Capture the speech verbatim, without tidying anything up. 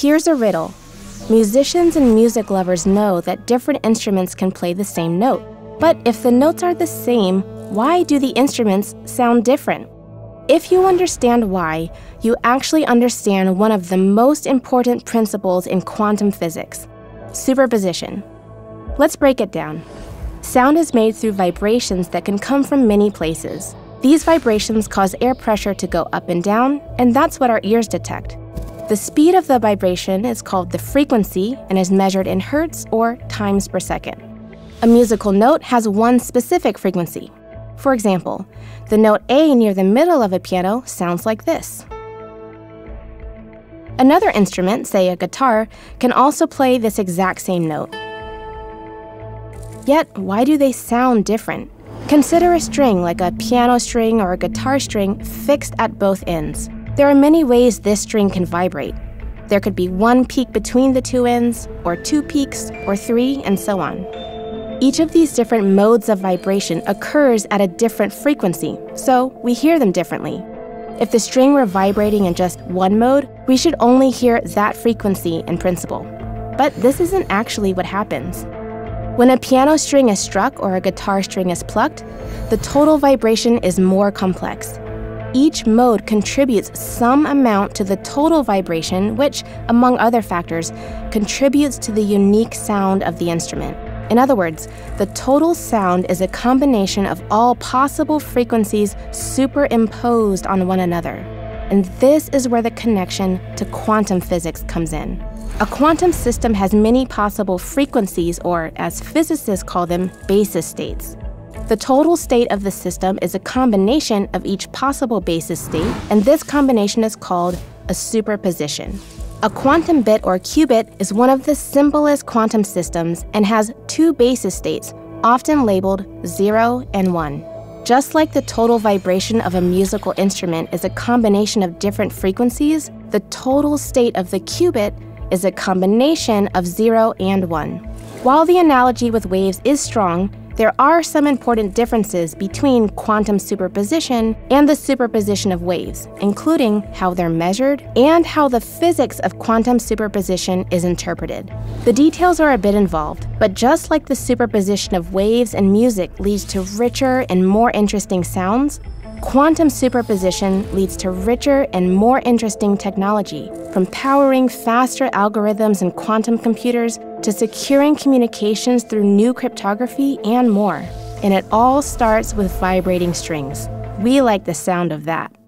Here's a riddle. Musicians and music lovers know that different instruments can play the same note. But if the notes are the same, why do the instruments sound different? If you understand why, you actually understand one of the most important principles in quantum physics: superposition. Let's break it down. Sound is made through vibrations that can come from many places. These vibrations cause air pressure to go up and down, and that's what our ears detect. The speed of the vibration is called the frequency and is measured in hertz or times per second. A musical note has one specific frequency. For example, the note A near the middle of a piano sounds like this. Another instrument, say a guitar, can also play this exact same note. Yet, why do they sound different? Consider a string like a piano string or a guitar string fixed at both ends. There are many ways this string can vibrate. There could be one peak between the two ends, or two peaks, or three, and so on. Each of these different modes of vibration occurs at a different frequency, so we hear them differently. If the string were vibrating in just one mode, we should only hear that frequency in principle. But this isn't actually what happens. When a piano string is struck or a guitar string is plucked, the total vibration is more complex. Each mode contributes some amount to the total vibration, which, among other factors, contributes to the unique sound of the instrument. In other words, the total sound is a combination of all possible frequencies superimposed on one another. And this is where the connection to quantum physics comes in. A quantum system has many possible frequencies, or as physicists call them, basis states. The total state of the system is a combination of each possible basis state, and this combination is called a superposition. A quantum bit or qubit is one of the simplest quantum systems and has two basis states, often labeled zero and one. Just like the total vibration of a musical instrument is a combination of different frequencies, the total state of the qubit is a combination of zero and one. While the analogy with waves is strong, there are some important differences between quantum superposition and the superposition of waves, including how they're measured and how the physics of quantum superposition is interpreted. The details are a bit involved, but just like the superposition of waves and music leads to richer and more interesting sounds, quantum superposition leads to richer and more interesting technology, from powering faster algorithms in quantum computers to securing communications through new cryptography and more. And it all starts with vibrating strings. We like the sound of that.